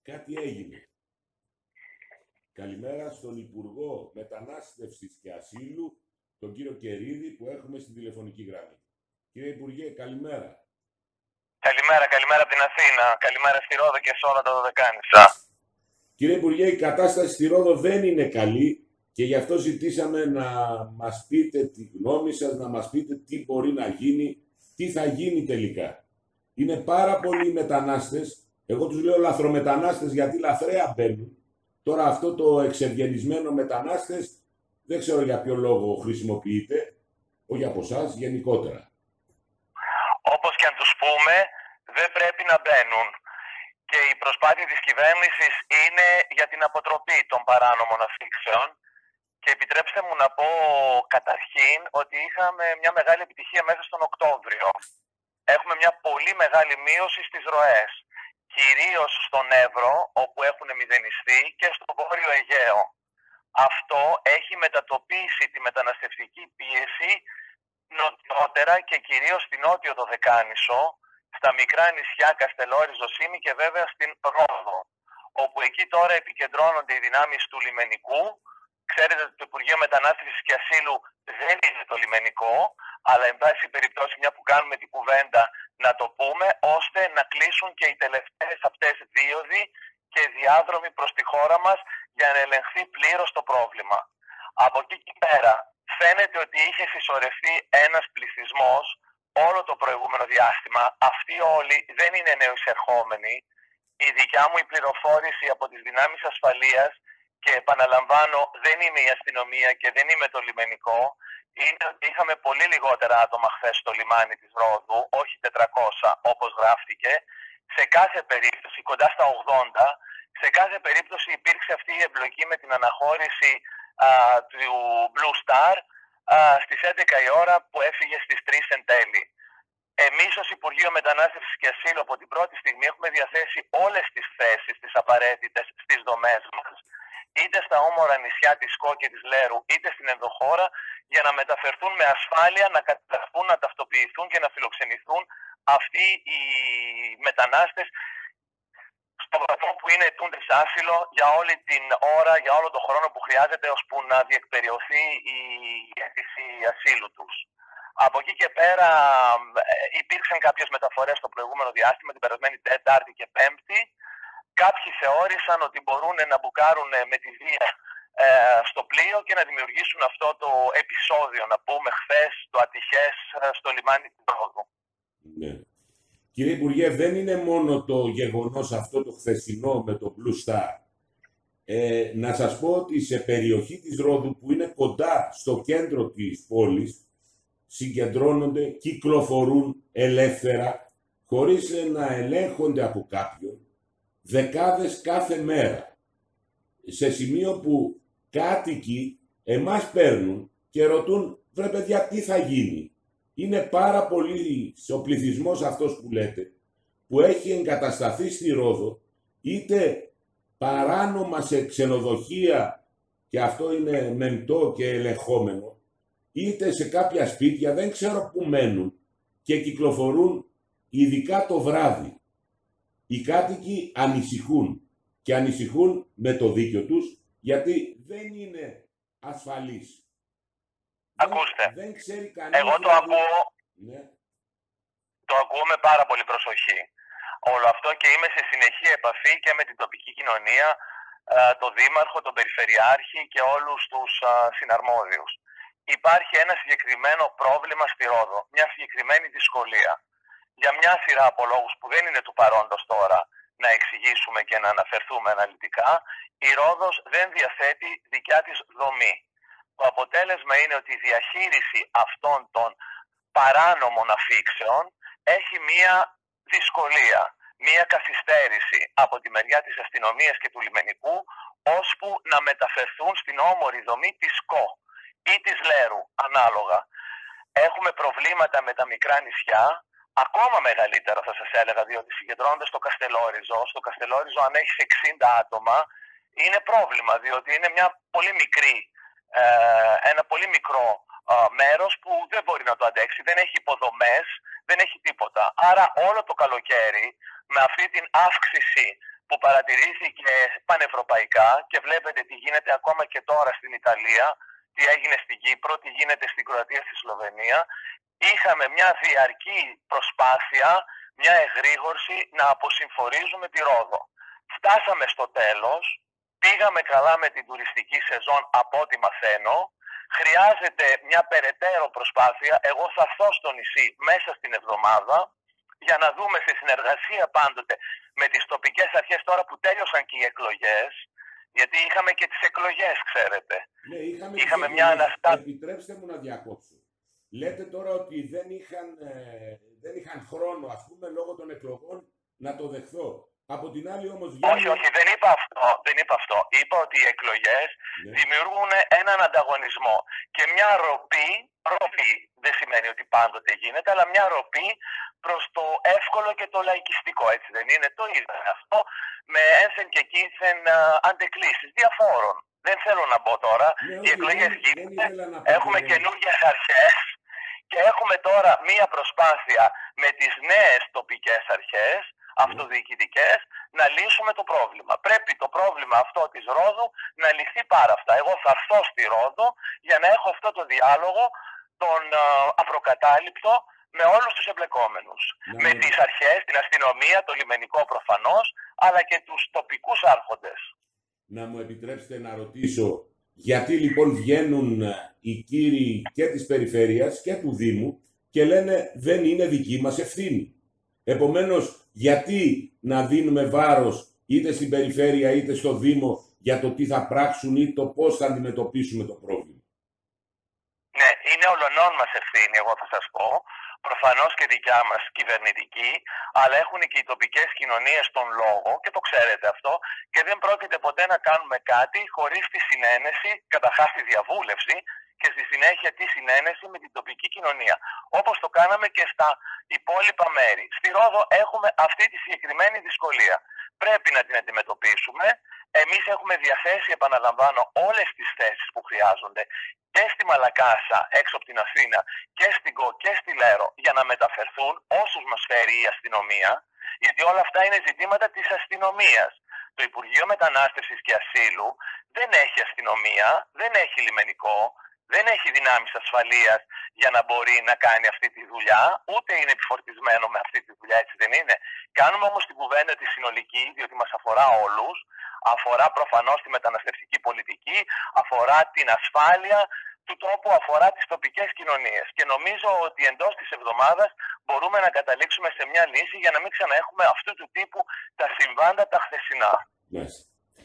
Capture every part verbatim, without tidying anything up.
κάτι έγινε. Καλημέρα στον Υπουργό Μετανάστευσης και Ασύλου, τον κύριο Κερίδη, που έχουμε στην τηλεφωνική γραμμή. Κύριε Υπουργέ, καλημέρα. Καλημέρα, καλημέρα από την Αθήνα. Καλημέρα στη Ρόδο και σε όλα τα Δωδεκάνησα. Κύριε Υπουργέ, η κατάσταση στη Ρόδο δεν είναι καλή και γι' αυτό ζητήσαμε να μας πείτε τη γνώμη σας, να μας πείτε τι μπορεί να γίνει, τι θα γίνει τελικά. Είναι πάρα πολλοί μετανάστες, εγώ τους λέω λαθρομετανάστες γιατί λαθρέα μπαίνουν. Τώρα αυτό το εξευγενισμένο μετανάστες δεν ξέρω για ποιο λόγο χρησιμοποιείται, όχι από εσάς, γενικότερα. Όπως και αν τους πούμε, δεν πρέπει να μπαίνουν. Και η προσπάθεια της κυβέρνησης είναι για την αποτροπή των παράνομων αφήξεων. Και επιτρέψτε μου να πω καταρχήν ότι είχαμε μια μεγάλη επιτυχία μέσα στον Οκτώβριο. Έχουμε μια πολύ μεγάλη μείωση στις ροές. Κυρίως στον Εύρο, όπου έχουν μηδενιστεί, και στο Βόρειο Αιγαίο. Αυτό έχει μετατοπίσει τη μεταναστευτική πίεση νοτιότερα και κυρίως στην Νότιο Δωδεκάνησο, στα μικρά νησιά Καστελόρι, Ζωσίμι και βέβαια στην Ρόδο, όπου εκεί τώρα επικεντρώνονται οι δυνάμεις του λιμενικού. Ξέρετε ότι το Υπουργείο Μετανάστευσης και Ασύλου δεν είναι το λιμενικό, αλλά εν πάση περιπτώσει, μια που κάνουμε την κουβέντα, να το πούμε, ώστε να κλείσουν και οι τελευταίες αυτές δίωδοι και διάδρομοι προς τη χώρα μας για να ελεγχθεί πλήρως το πρόβλημα. Από εκεί και πέρα, φαίνεται ότι είχε συσσωρευτεί ένας πληθυσμός όλο το προηγούμενο διάστημα. Αυτοί όλοι δεν είναι νεοεισερχόμενοι. Η δικιά μου η πληροφόρηση από τις δυνάμεις ασφαλείας, και επαναλαμβάνω, δεν είμαι η αστυνομία και δεν είμαι το λιμενικό, είναι ότι είχαμε πολύ λιγότερα άτομα χθες στο λιμάνι της Ρόδου, όχι τετρακόσια όπως γράφτηκε. Σε κάθε περίπτωση, κοντά στα ογδόντα, σε κάθε περίπτωση υπήρξε αυτή η εμπλοκή με την αναχώρηση α, του Blue Star α, στις έντεκα η ώρα που έφυγε στις τρεις εν τέλει. Εμείς ως Υπουργείο Μετανάστευσης και Ασύλου από την πρώτη στιγμή έχουμε διαθέσει όλες τις θέσεις, τις απαραίτητες στις δομές μας, είτε στα όμορα νησιά της Σκό και της Λέρου, είτε στην ενδοχώρα, για να μεταφερθούν με ασφάλεια, να καταγραφούν, να ταυτοποιηθούν και να φιλοξενηθούν αυτοί οι μετανάστες στο βαθμό που είναι αιτούντες άσυλο για όλη την ώρα, για όλο τον χρόνο που χρειάζεται ώσπου να διεκπεριωθεί η αίτηση ασύλου τους. Από εκεί και πέρα υπήρξαν κάποιες μεταφορές το προηγούμενο διάστημα, την περασμένη Τετάρτη και Πέμπτη. Κάποιοι θεώρησαν ότι μπορούν να μπουκάρουν με τη βία ε, στο πλοίο και να δημιουργήσουν αυτό το επεισόδιο, να πούμε χθες, το ατυχές στο λιμάνι του Ρόδου. Ναι. Κύριε Υπουργέ, δεν είναι μόνο το γεγονός αυτό το χθεσινό με το Blue Star. Ε, να σας πω ότι σε περιοχή της Ρόδου που είναι κοντά στο κέντρο της πόλης, συγκεντρώνονται, κυκλοφορούν ελεύθερα, χωρίς να ελέγχονται από κάποιον, δεκάδες κάθε μέρα. Σε σημείο που κάτοικοι εμάς παίρνουν και ρωτούν, βρε παιδιά, τι θα γίνει. Είναι πάρα πολύ ο πληθυσμός αυτός που λέτε, που έχει εγκατασταθεί στη Ρόδο, είτε παράνομα σε ξενοδοχεία, και αυτό είναι μεμπτό και ελεγχόμενο, είτε σε κάποια σπίτια, δεν ξέρω πού μένουν και κυκλοφορούν ειδικά το βράδυ. Οι κάτοικοι ανησυχούν και ανησυχούν με το δίκιο τους, γιατί δεν είναι ασφαλείς. Ακούστε, δεν, δεν ξέρει κανείς, εγώ το δηλαδή... ακούω, ναι. το ακούω με πάρα πολύ προσοχή. Όλο αυτό και είμαι σε συνεχή επαφή και με την τοπική κοινωνία, τον Δήμαρχο, τον Περιφερειάρχη και όλους τους συναρμόδιους. Υπάρχει ένα συγκεκριμένο πρόβλημα στη Ρόδο, μια συγκεκριμένη δυσκολία. Για μια σειρά από λόγους που δεν είναι του παρόντος τώρα να εξηγήσουμε και να αναφερθούμε αναλυτικά, η Ρόδος δεν διαθέτει δικιά της δομή. Το αποτέλεσμα είναι ότι η διαχείριση αυτών των παράνομων αφήξεων έχει μία δυσκολία, μία καθυστέρηση από τη μεριά της αστυνομίας και του λιμενικού, ώσπου να μεταφερθούν στην όμορη δομή της ΣΚΟ ή της Λέρου, ανάλογα. Έχουμε προβλήματα με τα μικρά νησιά, ακόμα μεγαλύτερα θα σας έλεγα, διότι συγκεντρώνονται στο Καστελόριζο. Στο Καστελόριζο, αν έχεις εξήντα άτομα, είναι πρόβλημα, διότι είναι μια πολύ μικρή, ε, ένα πολύ μικρό ε, μέρος που δεν μπορεί να το αντέξει, δεν έχει υποδομές, δεν έχει τίποτα. Άρα όλο το καλοκαίρι, με αυτή την αύξηση που παρατηρήθηκε πανευρωπαϊκά και βλέπετε τι γίνεται ακόμα και τώρα στην Ιταλία, τι έγινε στην Κύπρο, τι γίνεται στην Κροατία, στη Σλοβενία. Είχαμε μια διαρκή προσπάθεια, μια εγρήγορση να αποσυμφορίζουμε τη Ρόδο. Φτάσαμε στο τέλος, πήγαμε καλά με την τουριστική σεζόν από ό,τι μαθαίνω. Χρειάζεται μια περαιτέρω προσπάθεια. Εγώ θα έρθω στο νησί μέσα στην εβδομάδα για να δούμε σε συνεργασία πάντοτε με τις τοπικές αρχές τώρα που τέλειωσαν και οι εκλογές, γιατί είχαμε και τις εκλογές, ξέρετε. Ναι, είχαμε, είχαμε μια αναστάτωση. Επιτρέψτε μου να διακόψω. Λέτε τώρα ότι δεν είχαν, ε, δεν είχαν χρόνο, ας πούμε, λόγω των εκλογών να το δεχθώ. Από την άλλη όμως... Όχι, όχι, δεν είπα αυτό. Δεν είπα αυτό. Είπα ότι οι εκλογές ναι. δημιουργούν έναν ανταγωνισμό και μια ροπή, ροπή δεν σημαίνει ότι πάντοτε γίνεται, αλλά μια ροπή προς το εύκολο και το λαϊκιστικό, έτσι δεν είναι? Το είδα αυτό με ένθεν και κίνθεν αντεκλήσεις διαφόρων. Δεν θέλω να μπω τώρα, ναι, οι εκλογές γίνονται, έχουμε καινούργιες αρχές και έχουμε τώρα μία προσπάθεια με τις νέες τοπικές αρχές, αυτοδιοικητικές, να λύσουμε το πρόβλημα. Πρέπει το πρόβλημα αυτό της Ρόδου να λυθεί πάρα αυτά. Εγώ θα έρθω στη Ρόδο για να έχω αυτό το διάλογο, τον απροκατάληπτο, με όλους τους εμπλεκόμενους. Ναι. Με τις αρχές, την αστυνομία, το λιμενικό προφανώς, αλλά και τους τοπικούς άρχοντες. Να μου επιτρέψετε να ρωτήσω, γιατί λοιπόν βγαίνουν οι κύριοι και της περιφέρειας και του Δήμου και λένε δεν είναι δική μας ευθύνη. Επομένως, γιατί να δίνουμε βάρος είτε στην περιφέρεια είτε στο Δήμο για το τι θα πράξουν ή το πώς θα αντιμετωπίσουμε το πρόβλημα? Ναι, είναι ολονών μας ευθύνη, εγώ θα σας πω. Προφανώς και δικιά μας κυβερνητική, αλλά έχουν και οι τοπικές κοινωνίες τον λόγο και το ξέρετε αυτό και δεν πρόκειται ποτέ να κάνουμε κάτι χωρίς τη συνένεση, καταρχάς τη διαβούλευση και στη συνέχεια τη συνένεση με την τοπική κοινωνία. Όπως το κάναμε και στα υπόλοιπα μέρη. Στη Ρόδο έχουμε αυτή τη συγκεκριμένη δυσκολία. Πρέπει να την αντιμετωπίσουμε. Εμείς έχουμε διαθέσει, επαναλαμβάνω, όλες τις θέσεις που χρειάζονται και στη Μαλακάσα, έξω από την Αθήνα, και στην Κο και στη Λέρο, για να μεταφερθούν όσους μας φέρει η αστυνομία, γιατί όλα αυτά είναι ζητήματα της αστυνομίας. Το Υπουργείο Μετανάστευσης και Ασύλου δεν έχει αστυνομία, δεν έχει λιμενικό, δεν έχει δυνάμεις ασφαλείας για να μπορεί να κάνει αυτή τη δουλειά, ούτε είναι επιφορτισμένο με αυτή τη δουλειά, έτσι δεν είναι? Κάνουμε όμως την κουβέντα τη συνολική, διότι μας αφορά όλους, αφορά προφανώς τη μεταναστευτική πολιτική, αφορά την ασφάλεια του τόπου, αφορά τις τοπικές κοινωνίες. Και νομίζω ότι εντός της εβδομάδας μπορούμε να καταλήξουμε σε μια λύση για να μην ξαναέχουμε αυτού του τύπου τα συμβάντα τα χθεσινά. Μάλιστα.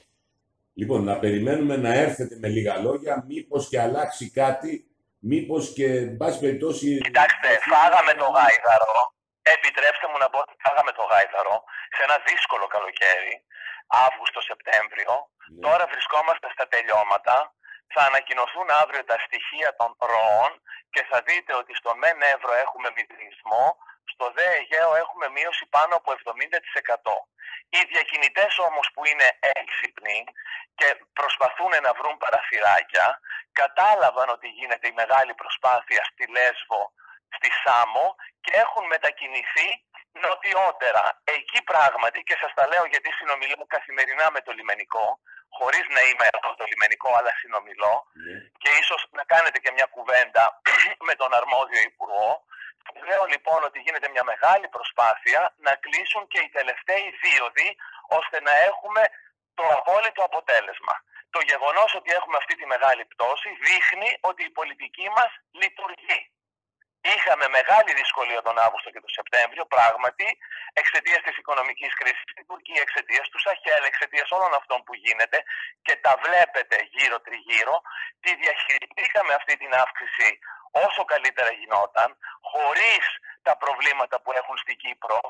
Λοιπόν, να περιμένουμε να έρθετε με λίγα λόγια, μήπως και αλλάξει κάτι, μήπως και, εν πάση περιπτώσει... Κοιτάξτε, φάγαμε το γάιδαρο, επιτρέψτε μου να πω ότι φάγαμε το γάιδαρο σε ένα δύσκολο καλοκαίρι, Αύγουστο-Σεπτέμβριο, ναι. Τώρα βρισκόμαστε στα τελειώματα, θα ανακοινωθούν αύριο τα στοιχεία των ροών και θα δείτε ότι στο ΜΕΝ Εύρο έχουμε μηδενισμό, στο ΔΕ Αιγαίο έχουμε μείωση πάνω από εβδομήντα τοις εκατό. Οι διακινητές όμως που είναι έξυπνοι και προσπαθούν να βρουν παραθυράκια, κατάλαβαν ότι γίνεται η μεγάλη προσπάθεια στη Λέσβο, στη Σάμο και έχουν μετακινηθεί νοτιότερα. Εκεί πράγματι, και σας τα λέω γιατί συνομιλώ καθημερινά με το λιμενικό, χωρίς να είμαι από το λιμενικό αλλά συνομιλώ, yeah. και ίσως να κάνετε και μια κουβέντα με τον αρμόδιο υπουργό. Λέω λοιπόν ότι γίνεται μια μεγάλη προσπάθεια να κλείσουν και οι τελευταίοι δίωδοι ώστε να έχουμε το απόλυτο αποτέλεσμα. Το γεγονός ότι έχουμε αυτή τη μεγάλη πτώση δείχνει ότι η πολιτική μας λειτουργεί. Είχαμε μεγάλη δυσκολία τον Αύγουστο και τον Σεπτέμβριο, πράγματι, εξαιτίας της οικονομικής κρίσης στην Τουρκία, εξαιτίας του Σαχέλ, εξαιτίας όλων αυτών που γίνεται και τα βλέπετε γύρω-τριγύρω. Τη διαχειριστήκαμε αυτή την αύξηση όσο καλύτερα γινόταν, χωρίς τα προβλήματα που έχουν στην Κύπρο,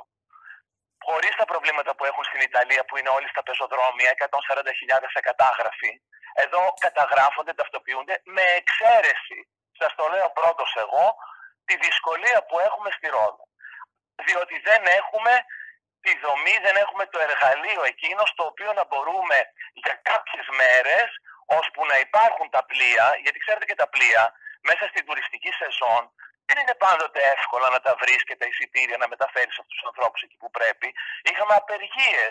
χωρίς τα προβλήματα που έχουν στην Ιταλία που είναι όλοι στα πεζοδρόμια, εκατόν σαράντα χιλιάδες ακατάγραφοι. Εδώ καταγράφονται, ταυτοποιούνται με εξαίρεση, σας το λέω πρώτος εγώ, τη δυσκολία που έχουμε στη Ρόδο. Διότι δεν έχουμε τη δομή, δεν έχουμε το εργαλείο εκείνο στο οποίο να μπορούμε για κάποιες μέρες, ώσπου να υπάρχουν τα πλοία, γιατί ξέρετε και τα πλοία, μέσα στην τουριστική σεζόν, δεν είναι πάντοτε εύκολα να τα βρεις και τα εισιτήρια να μεταφέρεις αυτούς τους ανθρώπους εκεί που πρέπει. Είχαμε απεργίες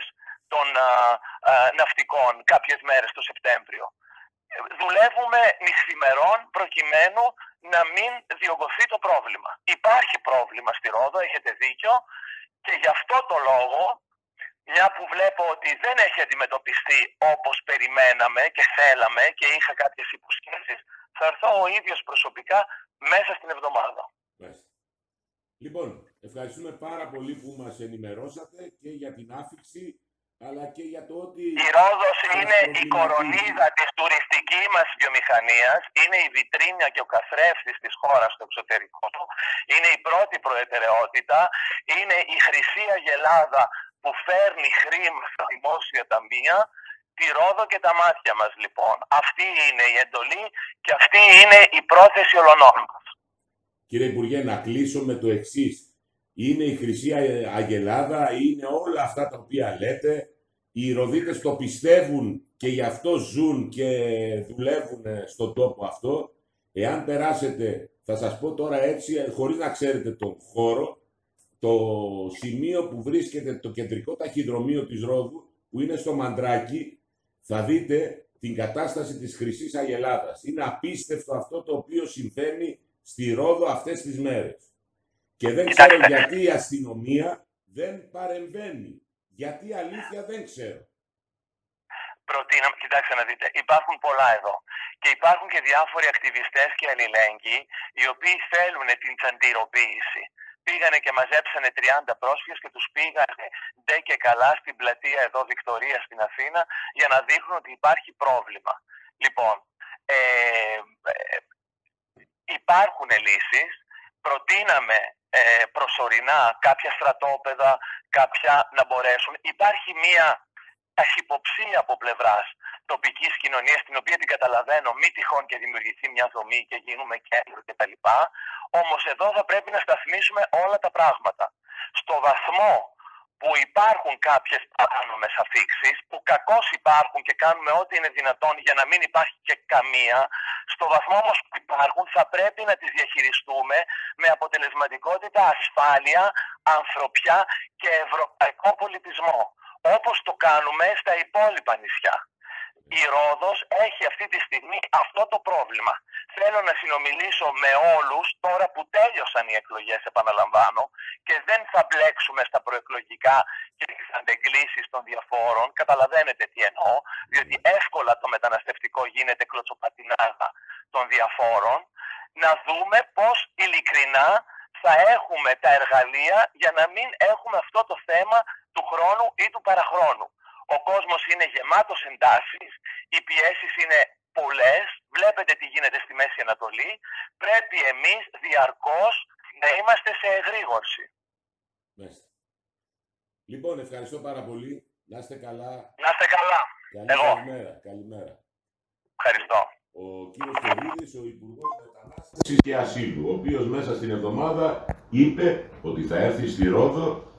των α, α, ναυτικών κάποιες μέρες το Σεπτέμβριο. Δουλεύουμε νυχθημερών προκειμένου να μην διωγγωθεί το πρόβλημα. Υπάρχει πρόβλημα στη Ρόδο, έχετε δίκιο, και γι' αυτό το λόγο, μια που βλέπω ότι δεν έχει αντιμετωπιστεί όπως περιμέναμε και θέλαμε και είχα κάποιες υποσχέσεις, θα έρθω ο ίδιος προσωπικά μέσα στην εβδομάδα. Μάλιστα. Λοιπόν, ευχαριστούμε πάρα πολύ που μας ενημερώσατε και για την άφιξη, αλλά και για το ότι... Η Ρόδος είναι η κορονίδα της τουριστικής μας βιομηχανίας, είναι η βιτρίνια και ο καθρέφτης της χώρας στο εξωτερικό, είναι η πρώτη προτεραιότητα, είναι η χρυσή αγελάδα που φέρνει χρήμα στα δημόσια ταμεία, τη Ρόδο και τα μάτια μας λοιπόν. Αυτή είναι η εντολή και αυτή είναι η πρόθεση ολονών μας. Κύριε Υπουργέ, να κλείσω με το εξής. Είναι η χρυσή αγελάδα, είναι όλα αυτά τα οποία λέτε. Οι Ροδίτες το πιστεύουν και γι' αυτό ζουν και δουλεύουν στον τόπο αυτό. Εάν περάσετε, θα σας πω τώρα έτσι, χωρίς να ξέρετε τον χώρο, το σημείο που βρίσκεται το κεντρικό ταχυδρομείο της Ρόδου, που είναι στο Μαντράκι, θα δείτε την κατάσταση της χρυσής αγελάδας. Είναι απίστευτο αυτό το οποίο συμβαίνει στη Ρόδο αυτές τις μέρες. Και δεν ξέρω γιατί η αστυνομία δεν παρεμβαίνει. Γιατί αλήθεια δεν ξέρω. Προτείναμε, κοιτάξτε να δείτε, υπάρχουν πολλά εδώ. Και υπάρχουν και διάφοροι ακτιβιστές και αλληλέγγυοι, οι οποίοι θέλουν την τσαντιροποίηση. Πήγανε και μαζέψανε τριάντα πρόσφυγες και τους πήγανε ντε και καλά στην πλατεία εδώ Βικτωρία στην Αθήνα για να δείχνουν ότι υπάρχει πρόβλημα. Λοιπόν, ε, ε, υπάρχουν λύσεις. Προτείναμε ε, προσωρινά κάποια στρατόπεδα, κάποια να μπορέσουν. Υπάρχει μία ταχυποψία από πλευράς τοπικής κοινωνίας, την οποία την καταλαβαίνω, μη τυχόν και δημιουργηθεί μια δομή και γίνουμε κέντρο κτλ. Όμως εδώ θα πρέπει να σταθμίσουμε όλα τα πράγματα. Στο βαθμό που υπάρχουν κάποιες παράνομες αφίξεις, που κακώς υπάρχουν και κάνουμε ό,τι είναι δυνατόν για να μην υπάρχει και καμία, στο βαθμό όμως που υπάρχουν θα πρέπει να τις διαχειριστούμε με αποτελεσματικότητα, ασφάλεια, ανθρωπιά και ευρωπαϊκό πολιτισμό. Όπως το κάνουμε στα υπόλοιπα νησιά. Η Ρόδος έχει αυτή τη στιγμή αυτό το πρόβλημα. Θέλω να συνομιλήσω με όλους τώρα που τέλειωσαν οι εκλογές, επαναλαμβάνω, και δεν θα μπλέξουμε στα προεκλογικά και τις αντεγκλήσεις των διαφόρων. Καταλαβαίνετε τι εννοώ, διότι εύκολα το μεταναστευτικό γίνεται κλωτσοπατινάδα των διαφόρων. Να δούμε πώς ειλικρινά θα έχουμε τα εργαλεία για να μην έχουμε αυτό το θέμα του χρόνου ή του παραχρόνου. Ο κόσμος είναι γεμάτος εντάσεις, οι πιέσεις είναι πολλές, βλέπετε τι γίνεται στη Μέση Ανατολή, πρέπει εμείς διαρκώς να είμαστε σε εγρήγορση. Μάλιστα. Λοιπόν, ευχαριστώ πάρα πολύ. Να είστε καλά. Να είστε καλά. Καλή Εγώ. Καλημέρα. Καλημέρα. Ευχαριστώ. Ο κύριος Κερίδης, ο Υπουργός Μετανάστευσης και Ασύλου, ο οποίος μέσα στην εβδομάδα είπε ότι θα έρθει στη Ρόδο